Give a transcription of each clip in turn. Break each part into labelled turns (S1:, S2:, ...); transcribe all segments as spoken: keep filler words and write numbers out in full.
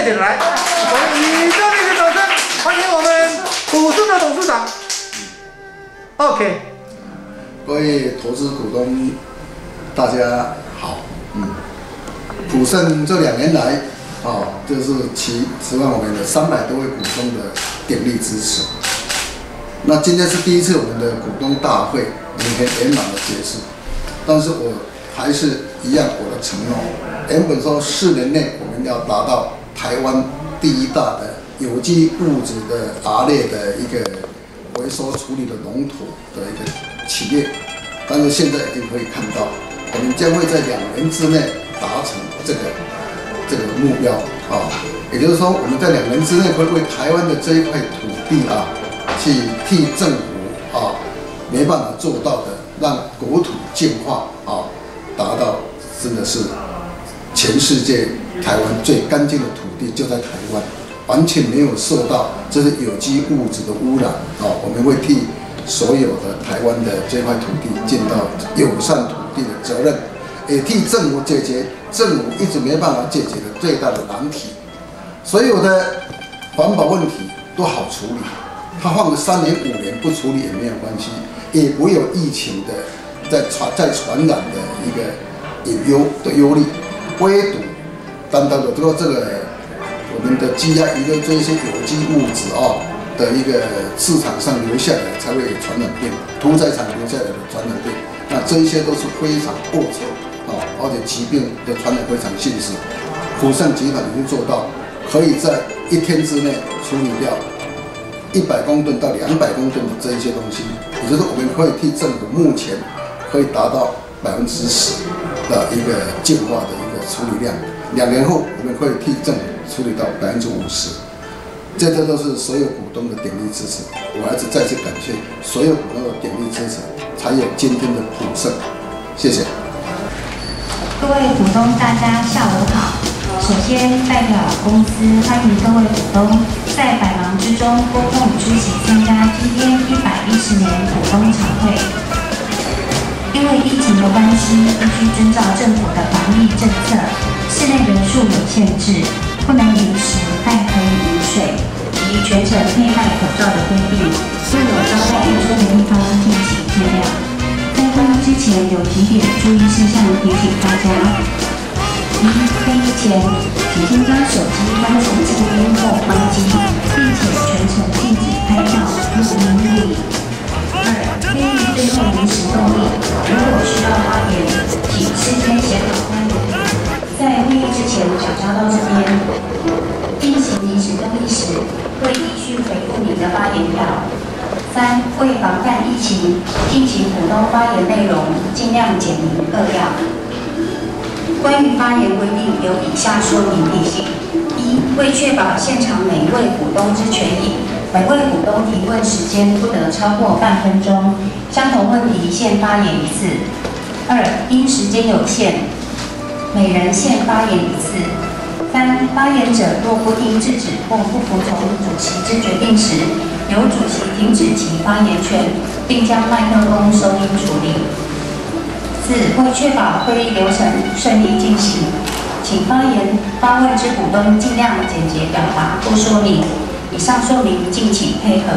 S1: 热烈的来，我们以热烈的掌声欢迎我们普盛的董事长。OK，
S2: 各位投资股东，大家好。嗯，普盛这两年来，啊，就是期希望我们的三百多位股东的鼎力支持。那今天是第一次我们的股东大会明天圆满的结束，但是我还是一样我的承诺，原本说四年内我们要达到台湾第一大的有机物质的 R 类的一个回收处理的龙头的一个企业，但是现在已经可以看到，我们将会在两年之内达成这个这个目标啊，也就是说我们在两年之内会为台湾的这一块土地啊，去替政府啊没办法做到的，让国土净化啊，达到真的是全世界台湾最干净的土地就在台湾，完全没有受到这些有机物质的污染啊！我们会替所有的台湾的这块土地尽到友善土地的责任，也替政府解决政府一直没办法解决的最大的难题。所有的环保问题都好处理，它放个三年五年不处理也没有关系，也不会有疫情的在传在传染的一个隐忧的忧虑。唯独单单的说这个我们的积压遗留这一些有机物质啊的一个市场上留下来，才会有传染病，屠宰场留下来的传染病，那这一些都是非常恶臭啊，而且疾病的传染非常迅速。普盛集团已经做到，可以在一天之内处理掉一百公吨到两百公吨的这一些东西，也就是我们可以替政府目前可以达到百分之十的一个净化的一个处理量，两年后我们可以替政府处理到百分之五十，这些都是所有股东的鼎力支持。我还是再次感谢所有股东的鼎力支持，才有今天的普盛。谢谢。
S3: 各位股东，大家下午好。首先代表公司欢迎各位股东在百忙之中拨空出席参加今天一百一十年股东常会。因为疫情的关系，必须遵照政府的防疫政策，室内人数有限制，不能饮食，但可以饮水，及全程佩戴口罩的规定。若有招待外出的地方，敬请见谅。在会议之前，有几点注意事项提醒大家：一、会议前，请先将手机关成静音或关机，并且全程禁止拍照、录音、录影。二、会议最后临时动议，如果需要发言，请事先写好发言。在会议之前讲交到这边，进行临时动议时，会依序回复你的发言表。三、为防范疫情，进行股东发言内容尽量简明扼要。关于发言规定有以下说明提醒：一、为确保现场每一位股东之权益，每位股东提问时间不得超过半分钟，相同问题限发言一次。二、因时间有限，每人限发言一次。三、发言者若不听制止或不服从主席之决定时，由主席停止其发言权，并将麦克风收音处理。四、为确保会议流程顺利进行，请发言发问之股东尽量简洁表达或说明。以上说明敬请配合。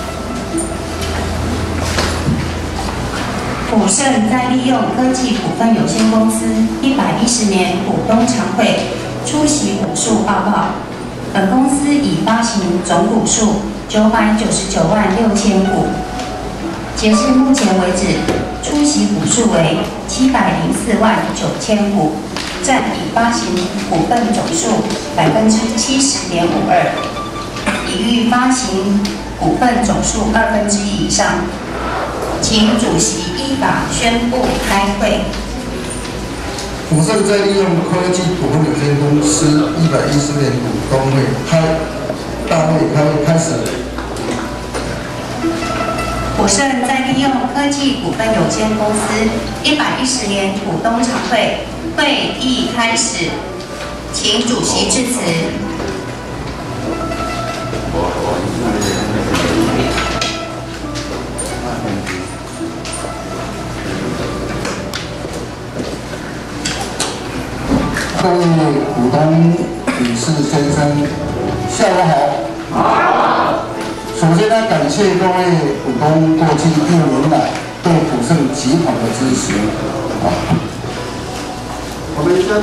S3: 普盛在利用科技股份有限公司一百一十年股东常会出席股数报告。本公司已发行总股数九百九十九万六千股，截至目前为止，出席股数为七百零四万九千股，占已发行股份总数百分之七十点五二。已逾发行股份总数二分之一以上，请主席依法宣布开会。
S2: 普盛在利用科技股份有限公司一百一十年股东会开大会开开始。
S3: 普盛在利用科技股份有限公司一百一十年股东常会会议开始，请主席致辞。
S2: 各位股东理事先生，下午好。好。首先呢，感谢各位股东过去一年来对普盛集团的支持。啊，我们将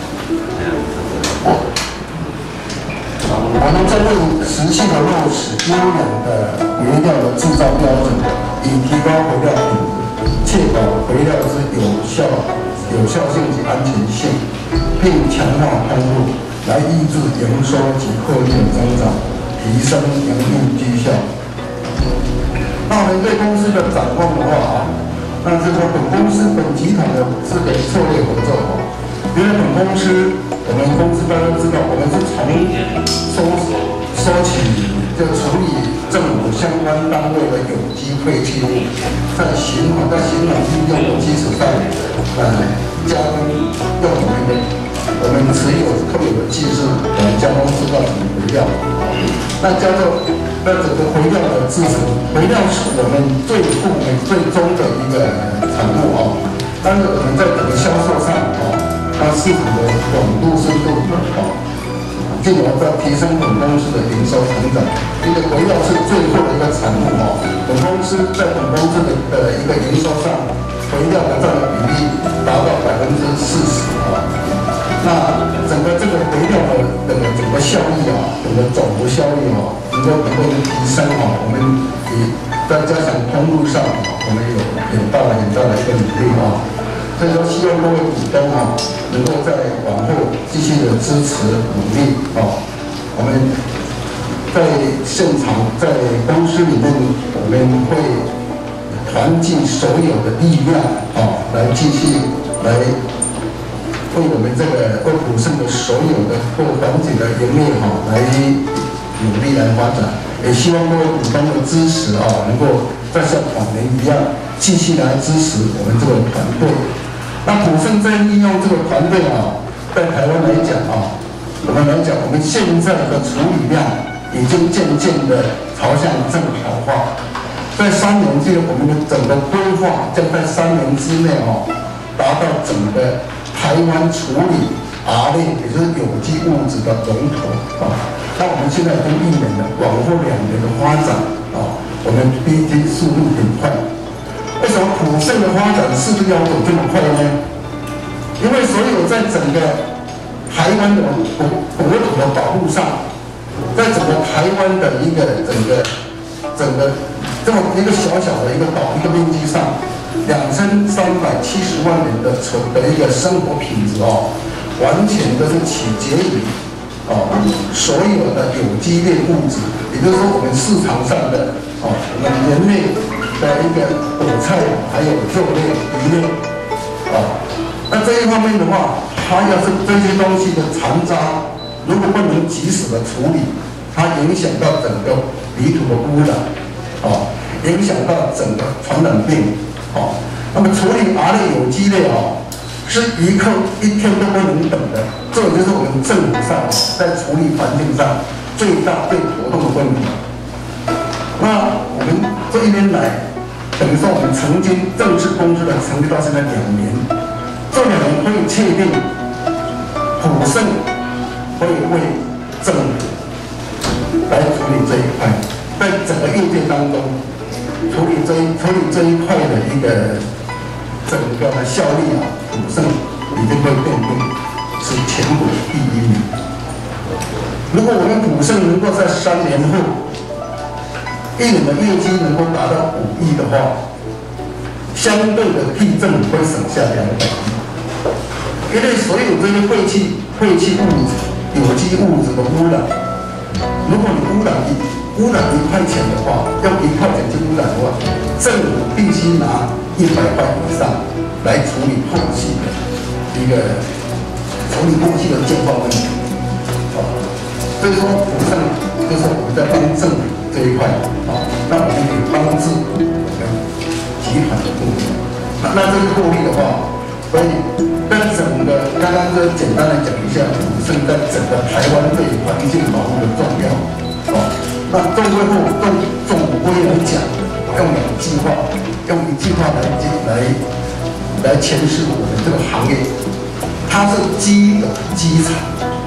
S2: 我我们将会持续的落实优良的肥料的制造标准，以提高肥料品质，确保肥料之有效、有效性及安全性，并强化通路，来抑制营收及获利的增长，提升营运绩效。那我们对公司的展望的话啊，那这个本公司本集团的是个策略合作哦。因为本公司，我们公司大家知道，我们是从收收起就处理政府相关单位的有机废弃物，在循环在循环利用的基础上，呃，加工用我们的我们持有特有的技术来加工制造成肥料。那叫做那整个肥料的制成，肥料是我们最后面最终的一个产物哦。但是我们在整个销售上哦，它市场的广度深度哦，进而在提升本公司的营收成长。因为肥料是最后的一个产物哦，本公司在本公司的的一个营收上，肥料的占的比例达到百分之四十啊。那整个这个肥料的整个整个效益啊，整个总的效益啊，能够能够提升啊，我们也再加强通路上，我们有很大的很大的一个努力啊。所以说，希望各位股东啊，能够在往后继续的支持努力啊。我们在现场在公司里面，我们会团聚所有的力量啊，来继续来。为我们这个为普盛的所有的各环节的营业哈，来努力来发展，也希望各位股东的支持啊，能够再像往年一样，继续来支持我们这个团队。那普盛在利用这个团队啊，在台湾来讲啊，我们来讲，我们现在的处理量已经渐渐的朝向正常化，在三年内，我们的整个规划将在三年之内哦，达到整个。台湾处理 R 类，也就是有机物质的龙头啊。那我们现在已经一年了，往后两年的发展啊，我们毕竟速度很快。为什么普盛的发展速度要走这么快呢？因为所有在整个台湾的国国土的保护上，在整个台湾的一个整个整个这么一个小小的一个岛一个面积上。两千三百七十万人的存的一个生活品质哦，完全都是取决于哦所有的有机类物质，也就是说我们市场上的哦我们人类的一个果菜还有肉类、鱼类哦，那这一方面的话，它要是这些东西的残渣如果不能及时的处理，它影响到整个泥土的污染哦，影响到整个传染病。哦，那么处理 R 类有机类哦，是一刻一天都不能等的。这也就是我们政府上在处理环境上最大最头痛的问题。那我们这一年来，等于说我们曾经正式公司的成立到现在两年，这两年可以确定，普盛会为政府来处理这一块，在整个业界当中。处理这一处理这一块的一个整个的效率啊，普盛已经会奠定是全国第一名。如果我们普盛能够在三年后一年的业绩能够达到五亿的话，相对的替政府会省下两百亿，因为所有这些废弃废弃物质、有机物质的污染，如果你污染一污染一块钱的话，用一块钱去污染的话，政府必须拿一百块以上来处理后期的一个处理后期的健康问题。啊，所以说普盛就是我们在帮政府这一块啊，那我们可以帮助我们集团的部分。那那这个获利的话，所以跟整个刚刚就简单的讲一下普盛在整个台湾对环境保护的重要。啊。那中规会中中国会来讲，用两句话，用一句话来来来诠释我们这个行业，它是基的基础。我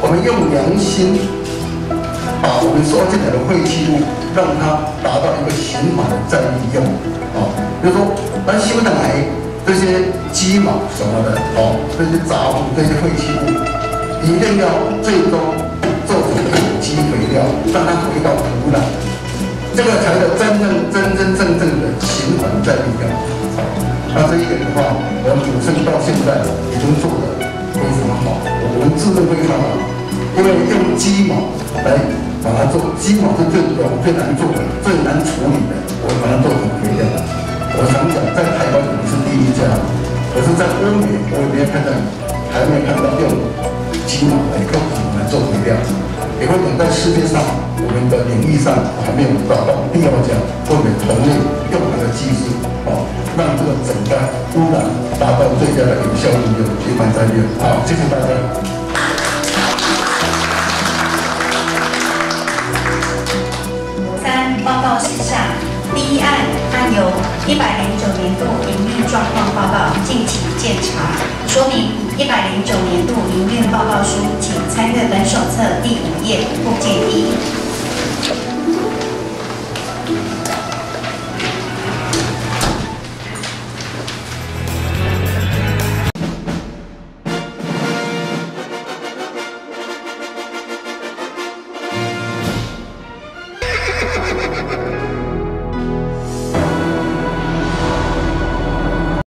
S2: 我们用良心把我们收进来的废弃物，让它达到一个循环再利用。哦，比如说，咱收上来这些鸡毛什么的，哦，这些杂物、这些废弃物，一定要最终做成有机肥料，让它回到土壤，这个才能真正真真正正的循环再利用。那这一点的话，我们古圣到现在已经做得非常好，我们自认非常好，因为用鸡毛来把它做，鸡毛是最容最难做的、最难处理的，我们把它做成肥料。我想讲，在台湾我们是第一家，可是在欧美我也没有看到，还没有看到用鸡毛来用来做肥料。也会讲在世界上，我们的领域上还没有找到第二家或者同类用它的技术，哦，让这个整个污染达到最佳的有效利用、循环再利用。好，谢谢大家。
S3: 三、报告事项。第一案，案由一百零九年度营运状况报告，敬请鉴察。说明一百零九年度营运报告书，请参阅本手册第五页附件一。